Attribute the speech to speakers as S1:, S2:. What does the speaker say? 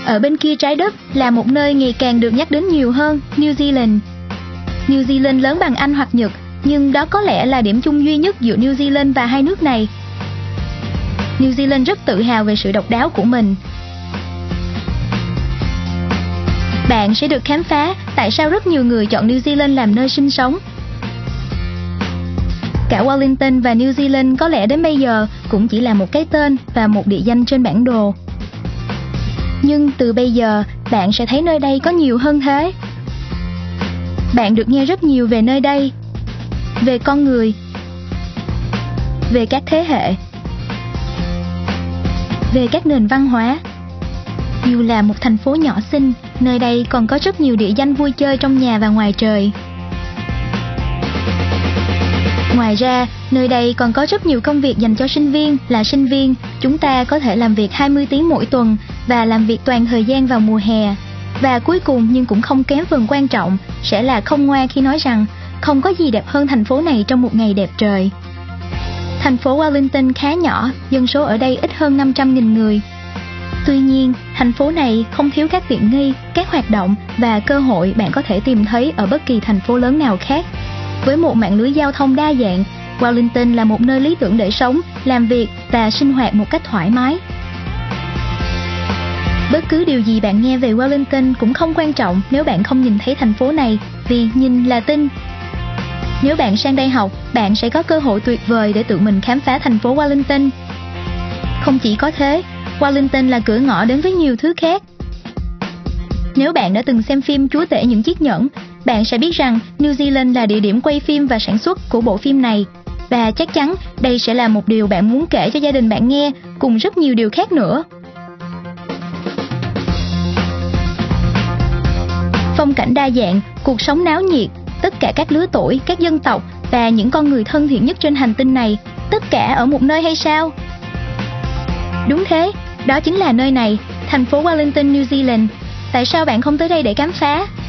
S1: Ở bên kia trái đất là một nơi ngày càng được nhắc đến nhiều hơn, New Zealand. New Zealand lớn bằng Anh hoặc Nhật, nhưng đó có lẽ là điểm chung duy nhất giữa New Zealand và hai nước này. New Zealand rất tự hào về sự độc đáo của mình. Bạn sẽ được khám phá tại sao rất nhiều người chọn New Zealand làm nơi sinh sống. Cả Wellington và New Zealand có lẽ đến bây giờ cũng chỉ là một cái tên và một địa danh trên bản đồ. Nhưng từ bây giờ, bạn sẽ thấy nơi đây có nhiều hơn thế. Bạn được nghe rất nhiều về nơi đây, về con người, về các thế hệ, về các nền văn hóa. Dù là một thành phố nhỏ xinh, nơi đây còn có rất nhiều địa danh vui chơi trong nhà và ngoài trời. Ngoài ra, nơi đây còn có rất nhiều công việc dành cho sinh viên. Là sinh viên, chúng ta có thể làm việc 20 tiếng mỗi tuần và làm việc toàn thời gian vào mùa hè. Và cuối cùng nhưng cũng không kém phần quan trọng, sẽ là không ngoa khi nói rằng không có gì đẹp hơn thành phố này trong một ngày đẹp trời. Thành phố Wellington khá nhỏ, dân số ở đây ít hơn 500.000 người. Tuy nhiên, thành phố này không thiếu các tiện nghi, các hoạt động và cơ hội bạn có thể tìm thấy ở bất kỳ thành phố lớn nào khác. Với một mạng lưới giao thông đa dạng, Wellington là một nơi lý tưởng để sống, làm việc và sinh hoạt một cách thoải mái. Bất cứ điều gì bạn nghe về Wellington cũng không quan trọng nếu bạn không nhìn thấy thành phố này, vì nhìn là tin. Nếu bạn sang đây học, bạn sẽ có cơ hội tuyệt vời để tự mình khám phá thành phố Wellington. Không chỉ có thế, Wellington là cửa ngõ đến với nhiều thứ khác. Nếu bạn đã từng xem phim Chúa tể những chiếc nhẫn, bạn sẽ biết rằng New Zealand là địa điểm quay phim và sản xuất của bộ phim này. Và chắc chắn đây sẽ là một điều bạn muốn kể cho gia đình bạn nghe, cùng rất nhiều điều khác nữa. Phong cảnh đa dạng, cuộc sống náo nhiệt, tất cả các lứa tuổi, các dân tộc và những con người thân thiện nhất trên hành tinh này, tất cả ở một nơi hay sao? Đúng thế, đó chính là nơi này, thành phố Wellington, New Zealand. Tại sao bạn không tới đây để khám phá?